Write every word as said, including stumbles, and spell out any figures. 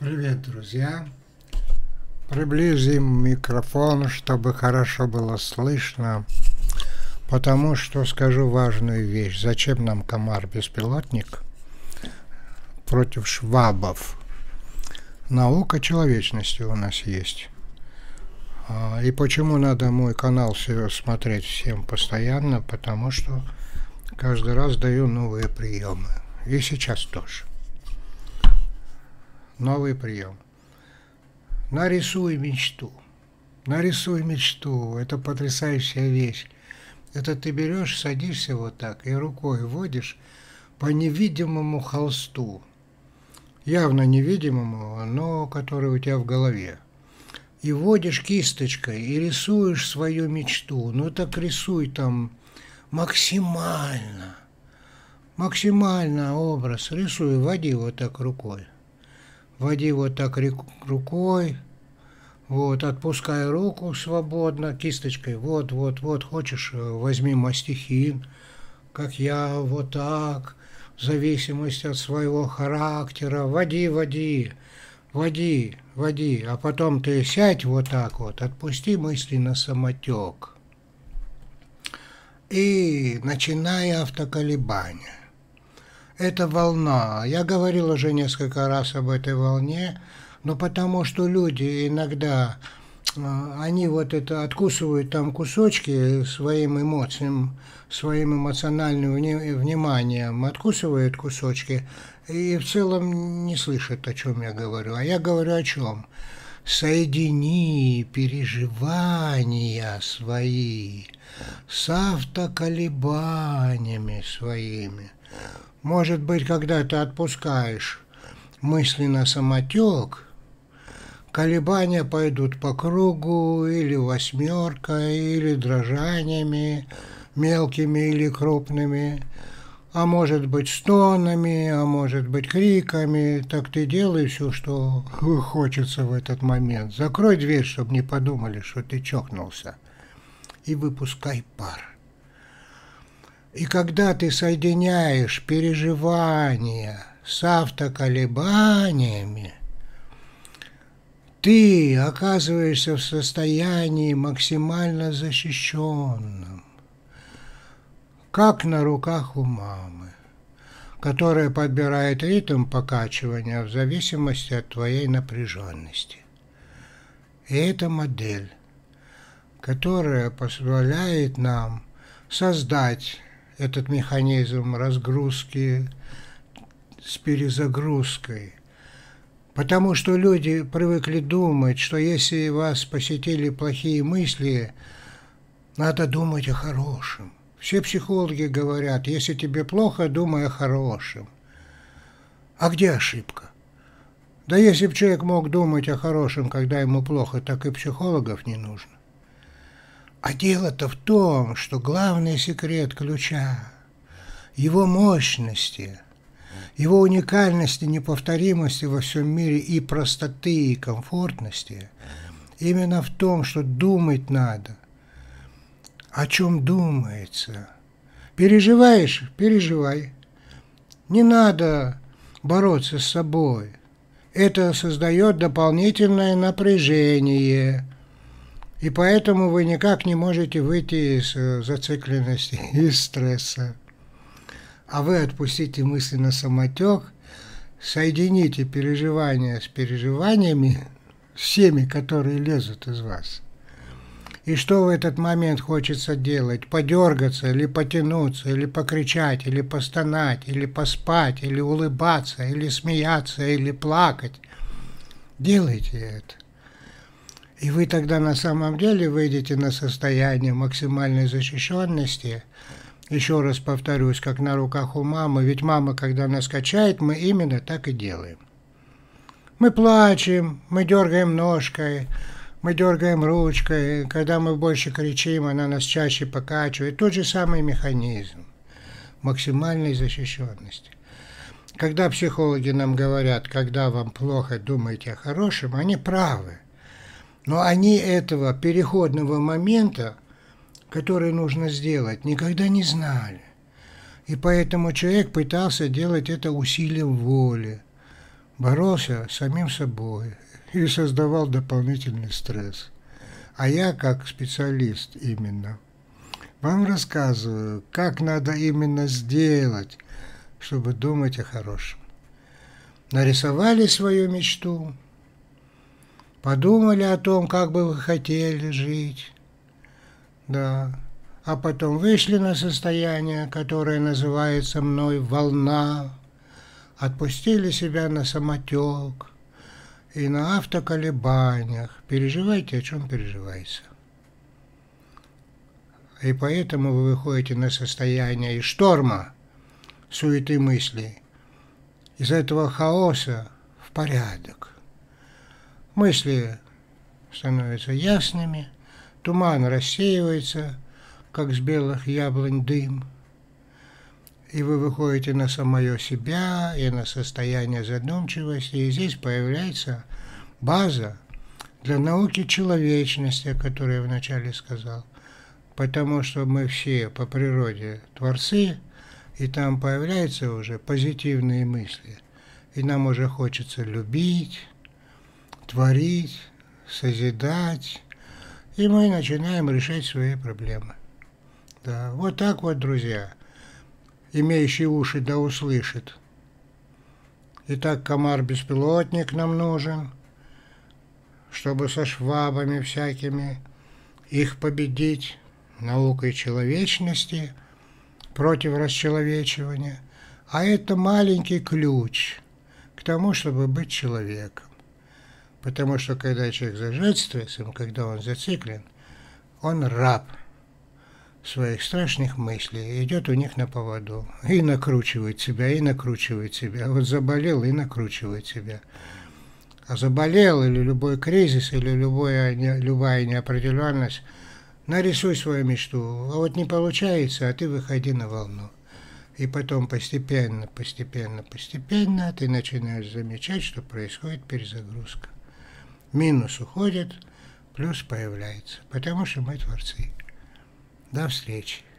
Привет, друзья! Приблизим микрофон, чтобы хорошо было слышно, потому что скажу важную вещь. Зачем нам комар-беспилотник против швабов? Наука человечности у нас есть. И почему надо мой канал смотреть всем постоянно? Потому что каждый раз даю новые приемы. И сейчас тоже. Новый прием. Нарисуй мечту. Нарисуй мечту. Это потрясающая вещь. Это ты берешь, садишься вот так и рукой водишь по невидимому холсту. Явно невидимому, но который у тебя в голове. И водишь кисточкой и рисуешь свою мечту. Ну так рисуй там максимально. Максимально образ. Рисуй, води вот так рукой. Води вот так рукой, вот, отпускай руку свободно, кисточкой, вот, вот, вот, хочешь, возьми мастихин, как я, вот так, в зависимости от своего характера, води, води, води, води, а потом ты сядь вот так вот, отпусти мысли на самотек и начинай автоколебания. Это волна. Я говорил уже несколько раз об этой волне, но потому что люди иногда, они вот это откусывают там кусочки своим эмоциям, своим эмоциональным вниманием, откусывают кусочки и в целом не слышат, о чем я говорю. А я говорю о чем? Соедини переживания свои с автоколебаниями своими. Может быть, когда ты отпускаешь мысли на самотек, колебания пойдут по кругу, или восьмеркой, или дрожаниями, мелкими или крупными, а может быть стонами, а может быть криками. Так ты делай все, что хочется в этот момент. Закрой дверь, чтобы не подумали, что ты чокнулся, и выпускай пар. И когда ты соединяешь переживания с автоколебаниями, ты оказываешься в состоянии максимально защищенном, как на руках у мамы, которая подбирает ритм покачивания в зависимости от твоей напряженности. И это модель, которая позволяет нам создать этот механизм разгрузки с перезагрузкой. Потому что люди привыкли думать, что если вас посетили плохие мысли, надо думать о хорошем. Все психологи говорят, если тебе плохо, думай о хорошем. А где ошибка? Да если бы человек мог думать о хорошем, когда ему плохо, так и психологов не нужно. А дело-то в том, что главный секрет ключа, его мощности, его уникальности, неповторимости во всем мире и простоты, и комфортности именно в том, что думать надо. О чем думается? Переживаешь? Переживай. Не надо бороться с собой. Это создает дополнительное напряжение. И поэтому вы никак не можете выйти из зацикленности, из стресса. А вы отпустите мысли на самотек, соедините переживания с переживаниями, всеми, которые лезут из вас. И что в этот момент хочется делать? Подергаться, или потянуться, или покричать, или постонать, или поспать, или улыбаться, или смеяться, или плакать. Делайте это. И вы тогда на самом деле выйдете на состояние максимальной защищенности. Еще раз повторюсь, как на руках у мамы. Ведь мама, когда нас качает, мы именно так и делаем. Мы плачем, мы дергаем ножкой, мы дергаем ручкой. Когда мы больше кричим, она нас чаще покачивает. Тот же самый механизм максимальной защищенности. Когда психологи нам говорят, когда вам плохо, думайте о хорошем, они правы. Но они этого переходного момента, который нужно сделать, никогда не знали. И поэтому человек пытался делать это усилием воли. боролся с самим собой и создавал дополнительный стресс. А я, как специалист именно, вам рассказываю, как надо именно сделать, чтобы думать о хорошем. Нарисовали свою мечту, подумали о том, как бы вы хотели жить, да, а потом вышли на состояние, которое называется мной волна, отпустили себя на самотек и на автоколебаниях. Переживайте, о чем переживаете. И поэтому вы выходите на состояние из шторма, суеты мыслей, из этого хаоса в порядок. Мысли становятся ясными, туман рассеивается, как с белых яблонь дым, и вы выходите на самое себя и на состояние задумчивости, и здесь появляется база для науки человечности, о которой я вначале сказал, потому что мы все по природе творцы, и там появляются уже позитивные мысли, и нам уже хочется любить, творить, созидать, и мы начинаем решать свои проблемы. Да, вот так вот, друзья, имеющий уши да услышит. Итак, комар-беспилотник нам нужен, чтобы со швабами всякими их победить, наукой человечности против расчеловечивания. А это маленький ключ к тому, чтобы быть человеком. Потому что когда человек зажат стрессом, когда он зациклен, он раб своих страшных мыслей, идет у них на поводу и накручивает себя, и накручивает себя. Вот заболел и накручивает себя. А заболел или любой кризис, или любая, любая неопределенность, нарисуй свою мечту. А вот не получается, а ты выходи на волну. И потом постепенно, постепенно, постепенно ты начинаешь замечать, что происходит перезагрузка. Минус уходит, плюс появляется, потому что мы творцы. До встречи.